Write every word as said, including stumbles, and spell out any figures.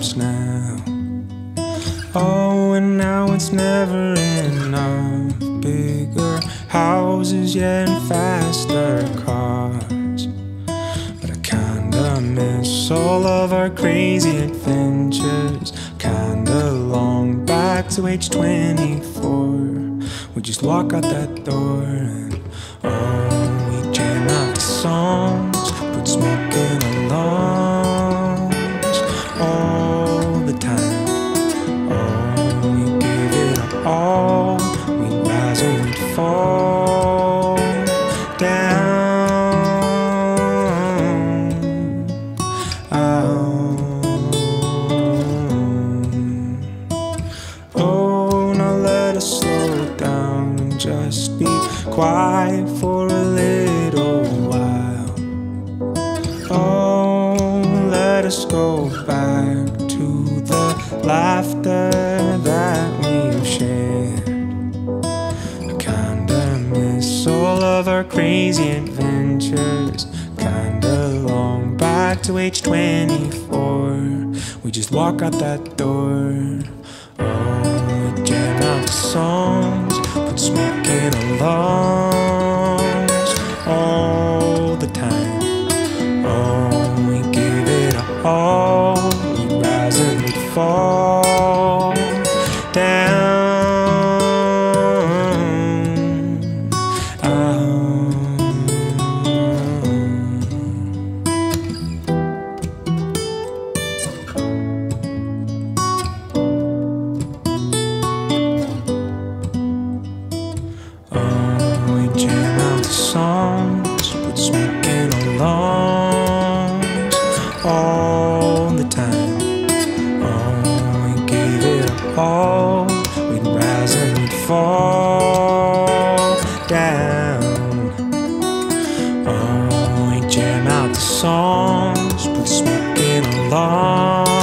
lives now. Oh, and now it's never enough. Bigger houses, yeah, and faster cars. But I kinda miss all of our crazy adventures. Kinda long back to age twenty-four. We just walk out that door and oh, we jam out the songs, put smoke in our lungs all the time. Oh, we give it our all. We rise and we fall down. Oh, oh, now let us slow down and just be quiet for a little while. Oh, let us go back to the laughter that we've shared. I kinda miss all of our crazy adventures. Kinda long back to age twenty-four. We just walk out that door. Oh, we jam out the songs, put smoke in our lungs all the time. Oh, we give it our all. We rise and we fall down. Jam out the songs, put smoke in our lungs all the time. Oh, we gave it our all. We'd rise and we'd fall down. Oh, we jam out the songs, put smoke in our lungs